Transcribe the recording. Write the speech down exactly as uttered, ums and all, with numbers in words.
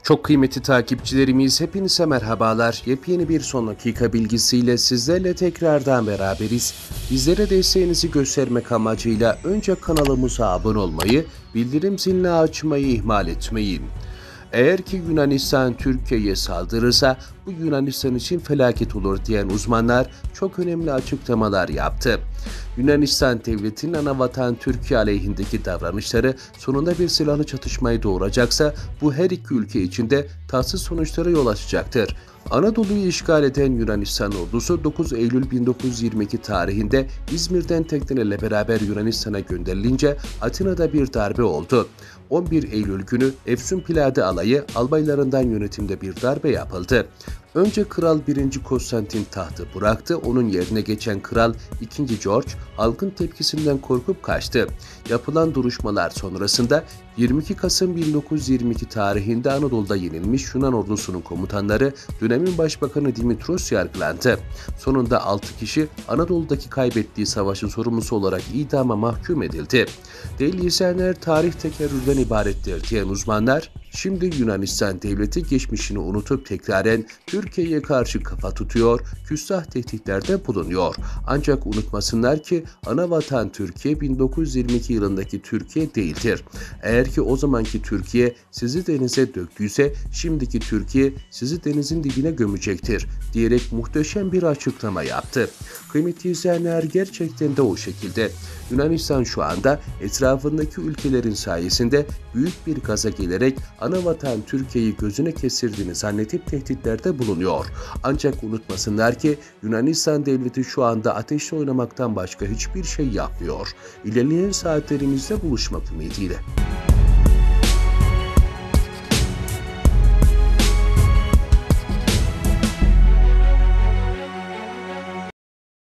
Çok kıymetli takipçilerimiz, hepinize merhabalar. Yepyeni bir son dakika bilgisiyle sizlerle tekrardan beraberiz. Bizlere desteğinizi göstermek amacıyla önce kanalımıza abone olmayı, bildirim zilini açmayı ihmal etmeyin. Eğer ki Yunanistan Türkiye'ye saldırırsa bu Yunanistan için felaket olur diyen uzmanlar çok önemli açıklamalar yaptı. Yunanistan devletinin anavatan Türkiye aleyhindeki davranışları sonunda bir silahlı çatışmayı doğuracaksa bu her iki ülke için de tatsız sonuçlara yol açacaktır. Anadolu'yu işgal eden Yunanistan ordusu dokuz Eylül bin dokuz yüz yirmi iki tarihinde İzmir'den teknelerle beraber Yunanistan'a gönderilince Atina'da bir darbe oldu. on bir Eylül günü Efsun Piyade Alayı albaylarından yönetimde bir darbe yapıldı. Önce Kral birinci. Konstantin tahtı bıraktı, onun yerine geçen Kral ikinci. George halkın tepkisinden korkup kaçtı. Yapılan duruşmalar sonrasında yirmi iki Kasım bin dokuz yüz yirmi iki tarihinde Anadolu'da yenilmiş Yunan ordusunun komutanları dönemin başbakanı Dimitros yargılandı. Sonunda altı kişi Anadolu'daki kaybettiği savaşın sorumlusu olarak idama mahkum edildi. Değerli izleyenler, tarih tekerrürden ibarettir diyen uzmanlar, şimdi Yunanistan devleti geçmişini unutup tekraren Türkiye'ye karşı kafa tutuyor, küstah tehditlerde bulunuyor. Ancak unutmasınlar ki anavatan Türkiye bin dokuz yüz yirmi iki yılındaki Türkiye değildir. Eğer ki o zamanki Türkiye sizi denize döktüyse şimdiki Türkiye sizi denizin dibine gömecektir diyerek muhteşem bir açıklama yaptı. Kıymetli izleyenler, gerçekten de o şekilde. Yunanistan şu anda etrafındaki ülkelerin sayesinde büyük bir gaza gelerek anavatan Türkiye'yi gözüne kestirdiğini zannedip tehditlerde bulunuyor. Ancak unutmasınlar ki Yunanistan devleti şu anda ateşle oynamaktan başka hiçbir şey yapmıyor. İlerleyen saatlerimizde buluşmak ümidiyle.